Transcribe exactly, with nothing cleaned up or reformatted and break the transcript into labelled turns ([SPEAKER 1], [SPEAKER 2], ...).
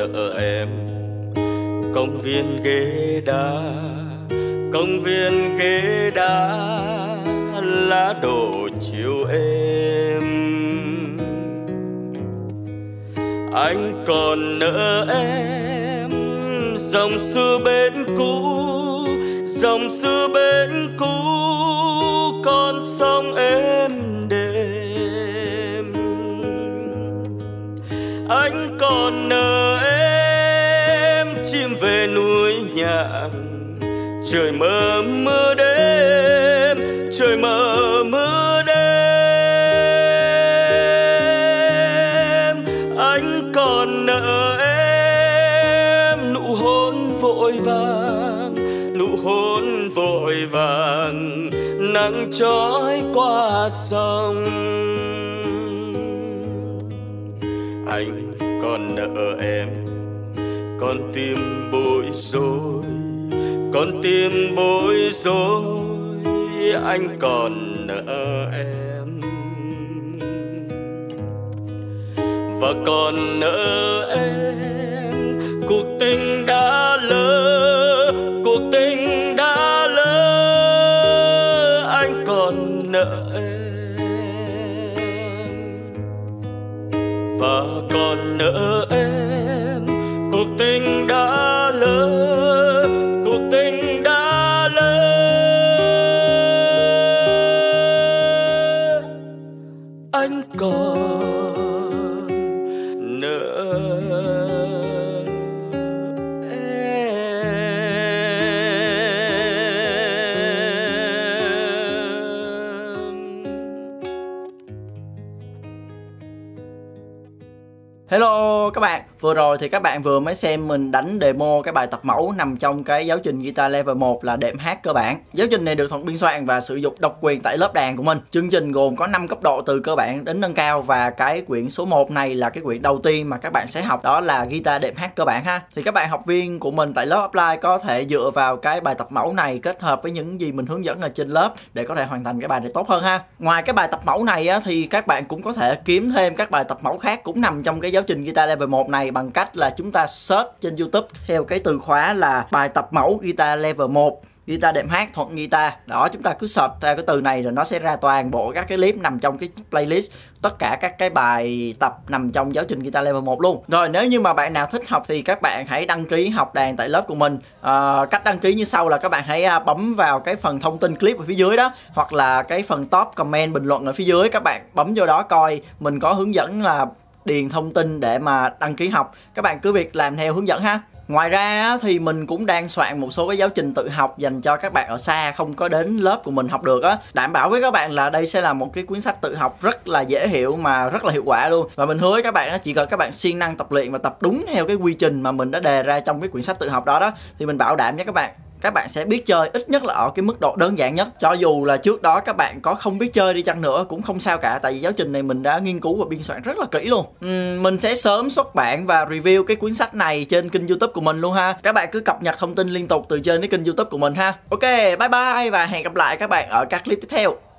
[SPEAKER 1] nợ em công viên ghế đá, công viên ghế đá lá đổ chiều êm. Anh còn nợ em dòng xưa bên cũ, dòng xưa bên cũ con sông êm đềm. Anh còn nợ em chim về núi nhạn, trời mơ mưa đêm, trời mơ mưa đêm. Anh còn nợ em nụ hôn vội vàng, nụ hôn vội vàng nắng trói qua sông. Anh còn nợ em con tim bối rối, con tim bối rối. Anh còn nợ em và còn nợ em cuộc tình đã lỡ, cuộc tình đã lỡ. Anh còn nợ em và còn nợ em cuộc tình đã lỡ, cuộc tình đã lỡ. Anh còn nợ
[SPEAKER 2] Hello các bạn, vừa rồi thì các bạn vừa mới xem mình đánh demo cái bài tập mẫu nằm trong cái giáo trình guitar level một là đệm hát cơ bản. Giáo trình này được Thuận biên soạn và sử dụng độc quyền tại lớp đàn của mình. Chương trình gồm có năm cấp độ từ cơ bản đến nâng cao, và cái quyển số một này là cái quyển đầu tiên mà các bạn sẽ học, đó là guitar đệm hát cơ bản ha. Thì các bạn học viên của mình tại lớp Apply có thể dựa vào cái bài tập mẫu này kết hợp với những gì mình hướng dẫn ở trên lớp để có thể hoàn thành cái bài này tốt hơn ha. Ngoài cái bài tập mẫu này á, thì các bạn cũng có thể kiếm thêm các bài tập mẫu khác cũng nằm trong cái giáo trình guitar level một này bằng cách là chúng ta search trên YouTube theo cái từ khóa là bài tập mẫu guitar level một, guitar đệm hát Thuận Guitar. Đó, chúng ta cứ search ra cái từ này rồi nó sẽ ra toàn bộ các cái clip nằm trong cái playlist, tất cả các cái bài tập nằm trong giáo trình guitar level một luôn. Rồi, nếu như mà bạn nào thích học thì các bạn hãy đăng ký học đàn tại lớp của mình. à, Cách đăng ký như sau là các bạn hãy bấm vào cái phần thông tin clip ở phía dưới đó, hoặc là cái phần top comment bình luận ở phía dưới. Các bạn bấm vô đó coi mình có hướng dẫn là điền thông tin để mà đăng ký học. Các bạn cứ việc làm theo hướng dẫn ha. Ngoài ra thì mình cũng đang soạn một số cái giáo trình tự học dành cho các bạn ở xa không có đến lớp của mình học được á. Đảm bảo với các bạn là đây sẽ là một cái cuốn sách tự học rất là dễ hiểu mà rất là hiệu quả luôn. Và mình hứa với các bạn, chỉ cần các bạn siêng năng tập luyện và tập đúng theo cái quy trình mà mình đã đề ra trong cái quyển sách tự học đó đó, thì mình bảo đảm với các bạn, các bạn sẽ biết chơi ít nhất là ở cái mức độ đơn giản nhất. Cho dù là trước đó các bạn có không biết chơi đi chăng nữa cũng không sao cả, tại vì giáo trình này mình đã nghiên cứu và biên soạn rất là kỹ luôn. uhm, Mình sẽ sớm xuất bản và review cái cuốn sách này trên kênh YouTube của mình luôn ha. Các bạn cứ cập nhật thông tin liên tục từ trên cái kênh YouTube của mình ha. Ok, bye bye và hẹn gặp lại các bạn ở các clip tiếp theo.